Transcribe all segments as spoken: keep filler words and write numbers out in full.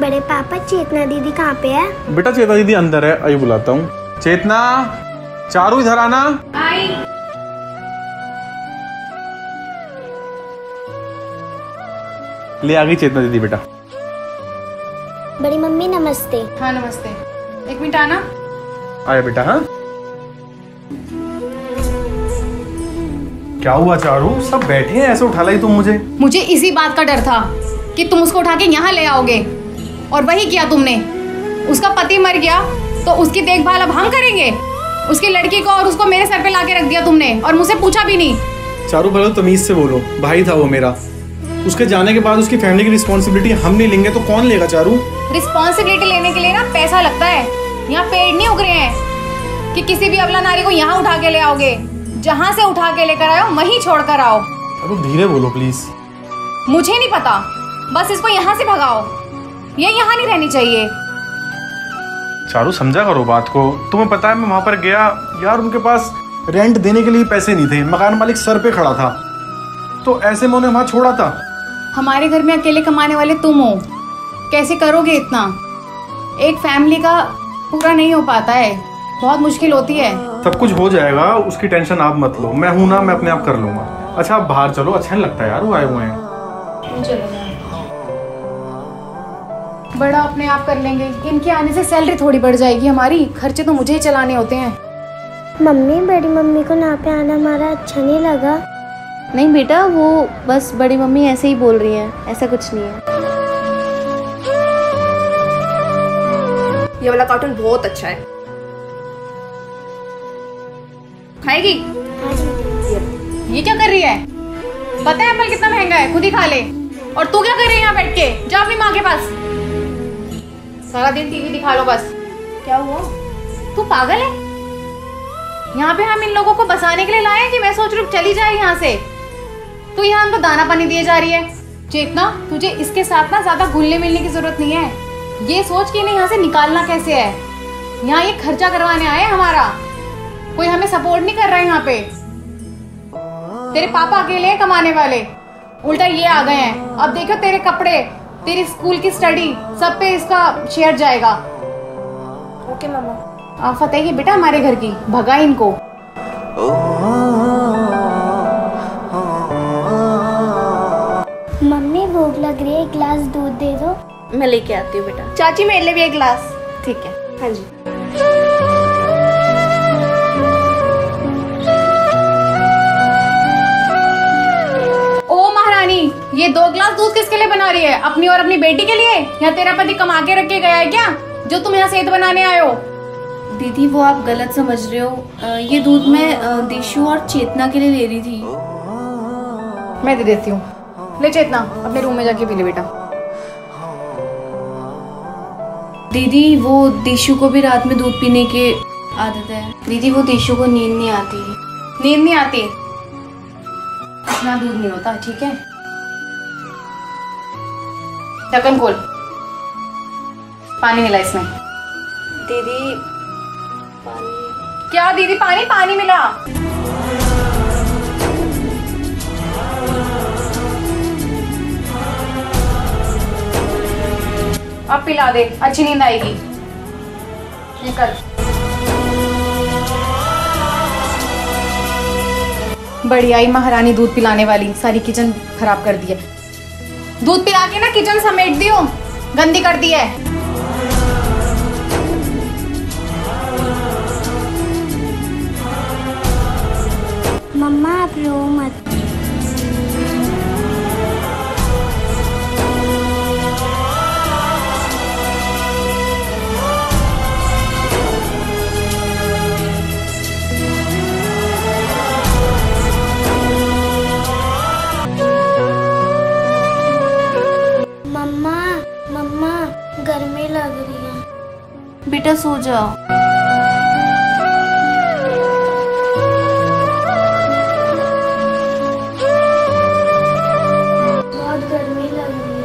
बड़े पापा चेतना दीदी कहाँ पे है? बेटा चेतना दीदी अंदर है, आई बुलाता हूँ। चेतना, चारू इधर आना। आई। ले आ गई चेतना दीदी बेटा। बड़ी मम्मी नमस्ते। हाँ नमस्ते, एक मिनट आना। आया बेटा। हाँ क्या हुआ चारू, सब बैठे हैं, ऐसे उठा लाई तुम मुझे? मुझे इसी बात का डर था कि तुम उसको उठा के यहाँ ले आओगे, और वही किया तुमने। उसका पति मर गया तो उसकी देखभाल अब हम करेंगे। उसकी लड़की को और उसको मेरे सर पे लाके रख दिया तुमने, और मुझसे पूछा भी नहीं। चारू भलो तमीज से बोलो, भाई था वो मेरा। उसके जाने के बाद उसकी फैमिली की रिस्पॉन्सिबिलिटी हम नहीं लेंगे तो कौन लेगा चारू? रिस्पॉन्सिबिलिटी लेने के लिए ना पैसा लगता है। यहाँ पेड़ नहीं उग रहे हैं कि किसी भी अबला नारी को यहाँ उठा के ले आओगे। जहाँ से उठा के लेकर आयो वहीं छोड़ कर आओ। चारू धीरे बोलो प्लीज। मुझे नहीं पता, बस इसको यहाँ से भगाओ। ये यहाँ नहीं रहनी चाहिए। चारू समझा करो बात को। तुम्हें पता है मैं वहां पर गया यार, उनके पास रेंट देने के लिए पैसे नहीं थे, मकान मालिक सर पे खड़ा था, तो ऐसे में उन्हें वहां छोड़ा था। हमारे घर में अकेले कमाने वाले तुम हो, कैसे करोगे इतना? एक फैमिली का पूरा नहीं हो पाता है, बहुत मुश्किल होती है। सब कुछ हो जाएगा, उसकी टेंशन आप मत लो। मैं हूं ना, मैं अपने आप कर लूंगा। अच्छा आप बाहर चलो, अच्छा नहीं लगता यार वो आए हुए हैं। चलो बड़ा अपने आप कर लेंगे। इनके आने से सैलरी थोड़ी बढ़ जाएगी हमारी, खर्चे तो मुझे ही चलाने होते हैं। मम्मी, बड़ी मम्मी को यहाँ पे आना हमारा अच्छा नहीं लगा। नहीं बेटा, वो बस बड़ी मम्मी ऐसे ही बोल रही हैं, ऐसा कुछ नहीं है। ये वाला कार्टून बहुत अच्छा है, खाएगी? ये क्या कर रही है? पता है एप्पल कितना महंगा है, खुद ही खा ले। और तू क्या कर रही है यहाँ बैठ के? जा अपनी माँ के पास, सारा दिन टीवी दिखा लो बस। क्या हुआ? तू पागल है? यहाँ पे हम इन लोगों को बसाने के लिए लाए हैं कि मैं सोच रही हूँ चली जाए यहाँ से। तू यहाँ हमको दाना पानी दिए जा रही है। चेतना, तुझे इसके साथ ना ज्यादा घुलने मिलने की जरूरत नहीं है। ये सोच के इन्हें यहाँ से निकालना कैसे है। यहाँ ये खर्चा करवाने आए हमारा, कोई हमें सपोर्ट नहीं कर रहा है यहाँ पे। तेरे पापा अकेले हैं कमाने वाले, उल्टा ये आ गए हैं। अब देखो तेरे कपड़े, तेरी स्कूल की स्टडी, सब पे इसका शेयर जाएगा। ओके मामा। आफत है ये बेटा हमारे घर की, भगा इनको। मम्मी भूख लग रही है, एक गिलास दूध दे दो। मैं लेके आती हूँ बेटा। चाची मेरे लिए भी एक गिलास। ठीक है। हाँ जी। ओ महारानी, ये दो गिलास दूध किसके लिए बना रही है? अपनी और अपनी बेटी के लिए? या तेरा पति कमा के रख के गया है क्या, जो तुम यहाँ सेहत बनाने आए हो? दीदी वो आप गलत समझ रहे हो। ये दूध मैं दिशु और चेतना के लिए ले रही थी। मैं दे देती हूँ। ले चेतना, अपने रूम में जाके पी ले बेटा। दीदी वो दिशु को भी रात में दूध पीने की आदत है। दीदी वो दिशु को नींद नहीं आती। नींद नहीं आती? इतना दूध नहीं होता, ठीक है? ढक्कन खोल, पानी मिला इसमें। दीदी पानी। क्या दीदी? पानी पानी मिला। अब पिला दे, अच्छी नींद आएगी। निकल। बड़ी आई महारानी दूध पिलाने वाली, सारी किचन खराब कर दी है। दूध पिला के ना किचन समेट दियो, गंदी कर दी है। मम्मा आप रो मत। मम्मा मम्मा गर्मी लग रही है। बेटा सो जाओ। बहुत गर्मी लग रही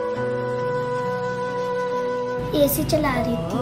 है, एसी चला रही थी।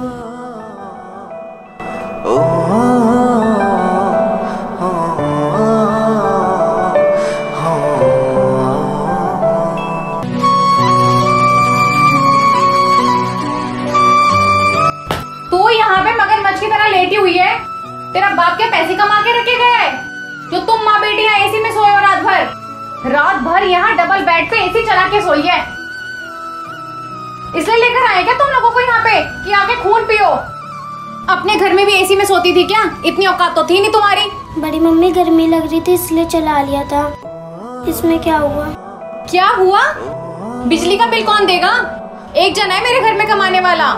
यहाँ लेटी हुई है? तेरा बाप क्या पैसे कमा के रखे गया है जो तुम माँ बेटी यहाँ एसी में सोए हो रात भर? रात भर यहाँ डबल बेड पे एसी चला के सोई है। इसलिए लेकर आए क्या तुम लोगों को यहाँ पे कि आके खून पियो? अपने घर में भी एसी में सोती थी क्या? इतनी औकात तो थी नहीं तुम्हारी। बड़ी मम्मी गर्मी लग रही थी इसलिए चला लिया था। इसमें क्या हुआ? क्या हुआ? बिजली का बिल कौन देगा? एक जना है मेरे घर में कमाने वाला।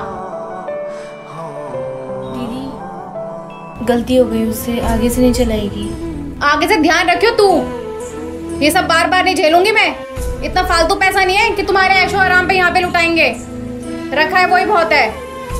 दीदी गलती हो गई, उससे आगे से नहीं चलाएगी। आगे से ध्यान रखियो तू। ये सब बार बार नहीं झेलूंगी मैं। इतना फालतू पैसा नहीं है कि तुम्हारे ऐशो आराम पे यहाँ पे लुटाएंगे। रखा है वही बहुत है।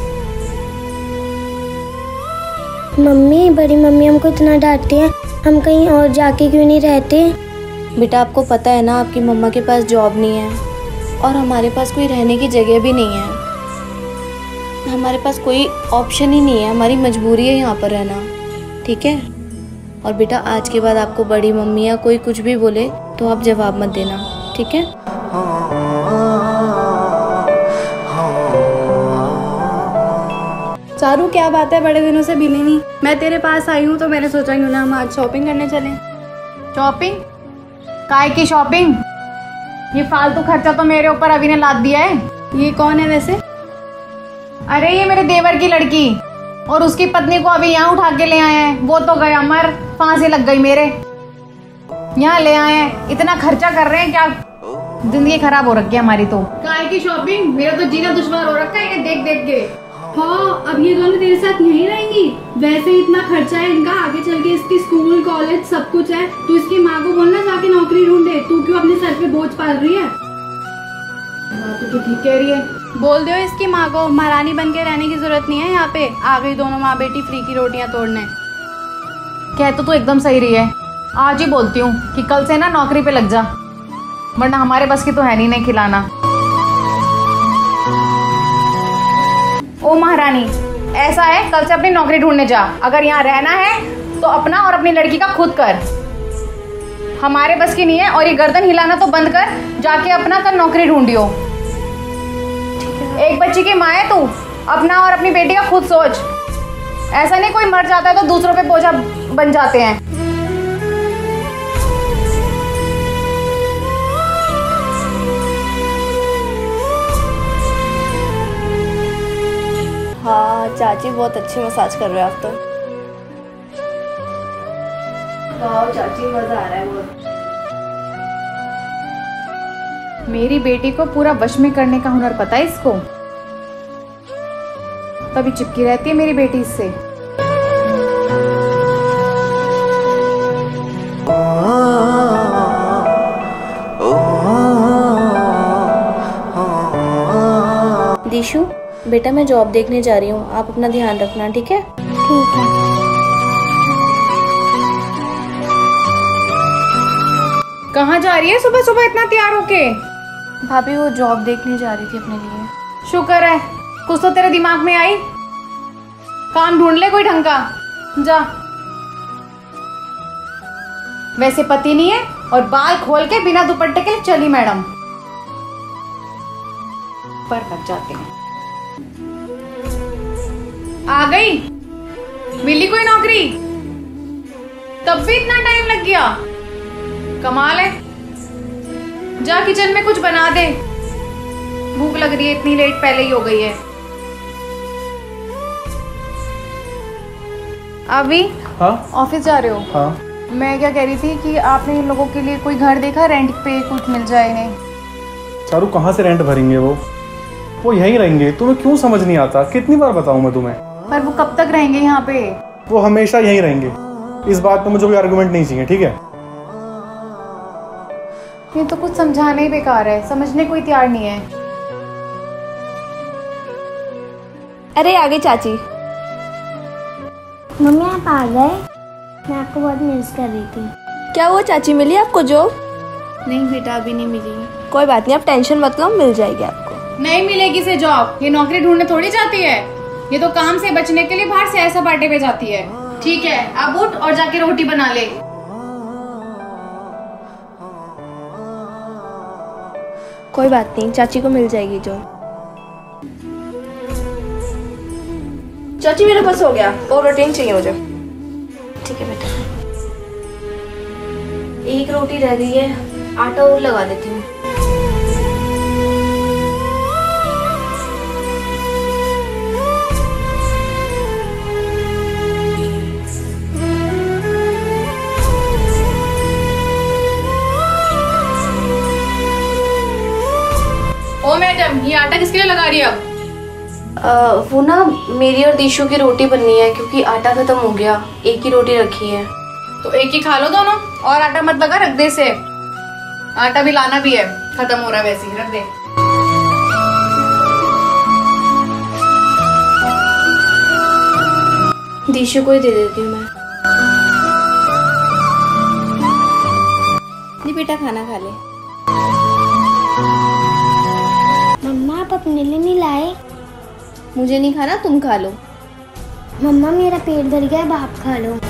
मम्मी, बड़ी मम्मी हमको इतना डांटती है, हम कहीं और जाके क्यों नहीं रहते? बेटा आपको पता है ना, आपकी मम्मा के पास जॉब नहीं है और हमारे पास कोई रहने की जगह भी नहीं है। हमारे पास कोई ऑप्शन ही नहीं है, हमारी मजबूरी है यहाँ पर रहना, ठीक है? और बेटा आज के बाद आपको बड़ी मम्मी या कोई कुछ भी बोले तो आप जवाब मत देना, ठीक है? चारू क्या बात है, बड़े दिनों से मिली नहीं। मैं तेरे पास आई हूँ तो मैंने सोचा क्यों ना हम आज शॉपिंग करने चलें। शॉपिंग? काय की शॉपिंग? ये फालतू खर्चा तो मेरे ऊपर अभी ने लाद दिया है। ये कौन है वैसे? अरे ये मेरे देवर की लड़की और उसकी पत्नी को अभी यहाँ उठा के ले आए हैं। वो तो गया मर, फांसी लग गई मेरे। यहाँ ले आए हैं, इतना खर्चा कर रहे हैं, क्या जिंदगी खराब हो रखी है हमारी। तो काय की शॉपिंग? मेरा तो जीना दुश्वार हो रखा है ये देख देख के। हाँ, अब ये दोनों तेरे साथ यहीं रहेंगी। वैसे ही इतना खर्चा है इनका, आगे चल के इसकी स्कूल कॉलेज सब कुछ है। तू इसकी माँ को बोलना जाके नौकरी ढूंढे। तू क्यों अपने सर पे बोझ पाल रही है? तू तो ठीक कह रही है। बोल दो इसकी माँ को, महारानी बन के रहने की जरूरत नहीं है यहाँ पे। आ गई दोनों माँ बेटी फ्री की रोटियां तोड़ने। कह तो तू एकदम सही रही है। आज ही बोलती हूँ कि कल से ना नौकरी पे लग जा, वरना हमारे बस की तो है नहीं नहीं खिलाना। ओ महारानी, ऐसा है कल से अपनी नौकरी ढूंढने जा। अगर यहाँ रहना है तो अपना और अपनी लड़की का खुद कर। हमारे बस की नहीं है। और ये गर्दन हिलाना तो बंद कर, जाके अपना कल नौकरी ढूंढियो। एक बच्ची की माँ है तू, अपना और अपनी बेटी का खुद सोच। ऐसा नहीं कोई मर जाता है तो दूसरों पे बोझा बन जाते हैं। हाँ चाची बहुत अच्छी मसाज कर रहे हो आप तो। वाह चाची मजा आ रहा है बहुत। मेरी बेटी को पूरा वश में करने का हुनर पता है इसको, तभी चिपकी रहती है मेरी बेटी इससे। दिशु बेटा मैं जॉब देखने जा रही हूँ, आप अपना ध्यान रखना, ठीक है? ठीक है। कहाँ जा रही है सुबह सुबह इतना तैयार होके? भाभी वो जॉब देखने जा रही थी अपने लिए। शुक्र है कुछ तो तेरे दिमाग में आई। काम ढूंढ ले कोई ढंग का, जा। वैसे पति नहीं है और बाल खोल के बिना दुपट्टे के चली मैडम पर लग जाते हैं। आ गई? मिली कोई नौकरी? तब भी इतना टाइम लग गया, कमाल है। जा किचन में कुछ बना दे, भूख लग रही है, इतनी लेट पहले ही हो गई है। अभी हाँ ऑफिस जा रहे हो? हाँ। मैं क्या कह रही थी कि आपने इन लोगों के लिए कोई घर देखा रेंट पे, कुछ मिल जाए इन्हें? चारू कहाँ से रेंट भरेंगे वो वो यहीं रहेंगे। तुम्हें क्यों समझ नहीं आता? कितनी बार बताऊं मैं तुम्हें? पर वो कब तक रहेंगे यहाँ पे? वो हमेशा यहीं रहेंगे। इस बात पे मुझे कोई आर्गुमेंट नहीं चाहिए, ठीक है? ये तो कुछ समझाने ही बेकार है, समझने कोई तैयार नहीं है। अरे आ गई चाची। मम्मी आप आ गए? मैं आपको बहुत मिस कर रही थी। क्या हुआ चाची, मिली आपको जॉब? नहीं बेटा अभी नहीं मिली। कोई बात नहीं, आप टेंशन मत लो, मिल जाएगी आपको। नहीं मिलेगी से जॉब, ये नौकरी ढूंढने थोड़ी जाती है। ये तो काम से बचने के लिए बाहर सैर सपाटे पे जाती है। ठीक है अब उठ और जाके रोटी बना ले। कोई बात नहीं, चाची को मिल जाएगी जॉब। चाची मेरे पास हो गया और रोटी चाहिए मुझे। ठीक है बेटा, एक रोटी रह गई है, आटा और लगा देती हूँ। ओ मैडम, ये आटा किसके लिए लगा रही है अब? आ, वो ना मेरी और दीशु की रोटी बननी है क्योंकि आटा खत्म हो गया, एक ही रोटी रखी है। तो एक ही खा लो दोनों, और आटा मत लगा, रख दे से। आटा भी लाना भी है, खत्म हो रहा है वैसे ही, रख दे। दीशु को ही दे देती हूँ मैं। नहीं बेटा, खाना खा ले। मम्मा आप अपने लिए नहीं लाए? मुझे नहीं खाना, तुम खा लो। मम्मा मेरा पेट भर गया, अब आप खा लो।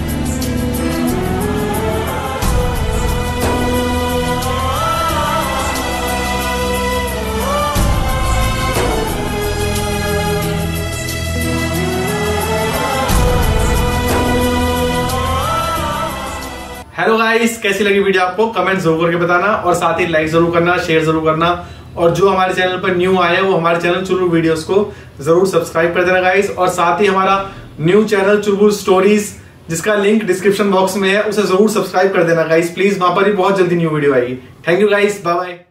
हेलो गाइस, कैसी लगी वीडियो आपको कमेंट जरूर करके बताना, और साथ ही लाइक जरूर करना, शेयर जरूर करना, और जो हमारे चैनल पर न्यू आए हैं वो हमारे चैनल चुलबुल वीडियोस को जरूर सब्सक्राइब कर देना गाइस। और साथ ही हमारा न्यू चैनल चुलबुल स्टोरीज, जिसका लिंक डिस्क्रिप्शन बॉक्स में है, उसे जरूर सब्सक्राइब कर देना गाइस प्लीज, वहां पर ही बहुत जल्दी न्यू वीडियो आएगी। Thank you guys, bye bye.